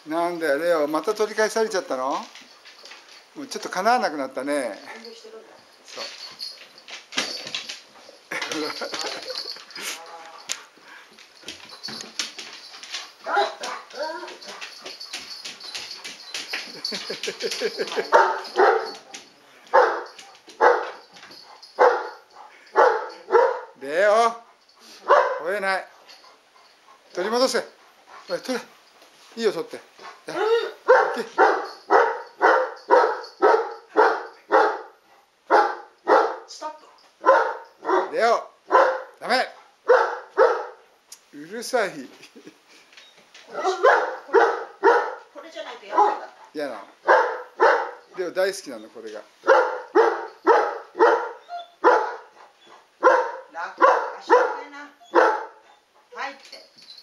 なんだよレオ、また取り返されちゃったの？もうちょっとかなわなくなったね。そうレオ、吠えない。取り戻せ。おい、取れ。いいよ、取って。 ストップ。 レオ、ダメ。うるさい。 これじゃないとやばいんだ。 嫌なの。レオ大好きなの、これが。 楽、足上げな。入って。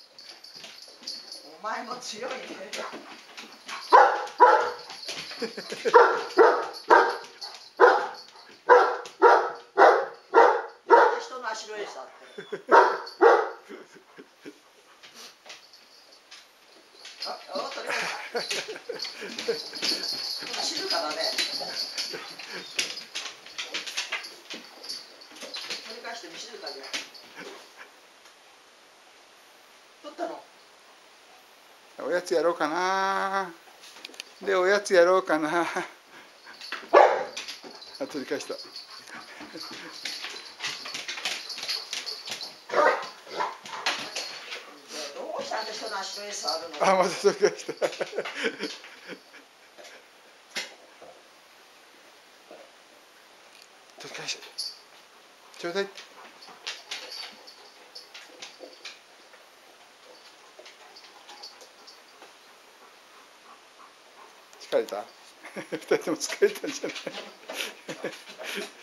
お前も強いね。人の足の餌って。取りました。静かだね。取り返して静かで。取ったの。 おやつやろうかな。で、おやつやろうかな。あ、取り返した。 どうしたんで人の足の餌あるの。 あ、また取り返した。取り返した。ちょうだい。疲れた？二人とも疲れたんじゃない？